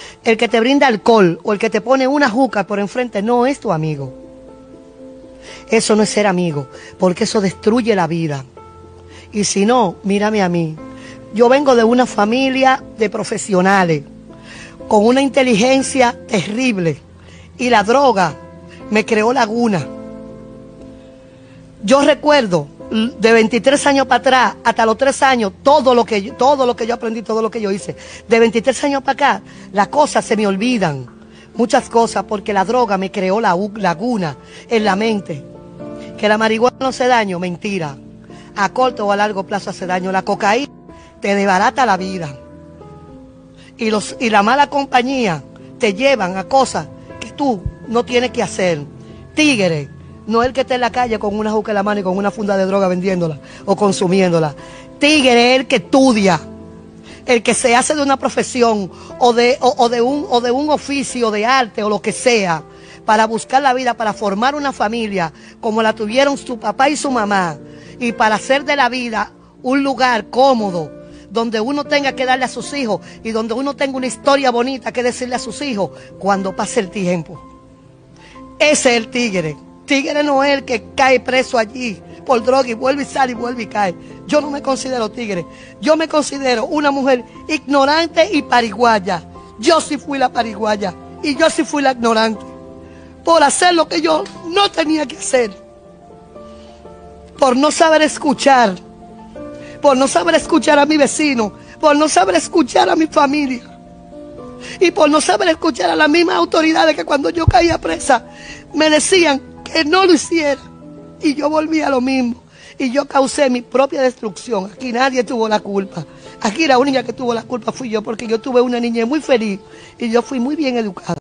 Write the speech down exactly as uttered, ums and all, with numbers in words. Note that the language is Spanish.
El que te brinda alcohol o el que te pone una juca por enfrente no es tu amigo. Eso no es ser amigo, porque eso destruye la vida. Y si no, mírame a mí. Yo vengo de una familia de profesionales, con una inteligencia terrible. Y la droga me creó laguna. Yo recuerdo, de veintitrés años para atrás, hasta los tres años, todo lo que yo, todo lo que yo aprendí, todo lo que yo hice. De veintitrés años para acá, las cosas se me olvidan. Muchas cosas, porque la droga me creó la laguna en la mente. Que la marihuana no hace daño, mentira. A corto o a largo plazo hace daño. La cocaína te desbarata la vida. Y, los, y la mala compañía te llevan a cosas que tú no tienes que hacer. Tigre, no el que esté en la calle con una juca en la mano y con una funda de droga vendiéndola o consumiéndola. Tigre es el que estudia, el que se hace de una profesión o de, o, o de, un, o de un oficio de arte o lo que sea, para buscar la vida, para formar una familia como la tuvieron su papá y su mamá, y para hacer de la vida un lugar cómodo, donde uno tenga que darle a sus hijos y donde uno tenga una historia bonita que decirle a sus hijos cuando pase el tiempo. Ese es el tigre. Tigre no es el que cae preso allí por droga y vuelve y sale y vuelve y cae. Yo no me considero tigre. Yo me considero una mujer ignorante y pariguaya. Yo sí fui la pariguaya y yo sí fui la ignorante. Por hacer lo que yo no tenía que hacer. Por no saber escuchar. Por no saber escuchar a mi vecino. Por no saber escuchar a mi familia. Y por no saber escuchar a las mismas autoridades que cuando yo caía presa me decían que no lo hiciera. Y yo volví a lo mismo. Y yo causé mi propia destrucción. Aquí nadie tuvo la culpa. Aquí la única que tuvo la culpa fui yo, porque yo tuve una niñez muy feliz y yo fui muy bien educada.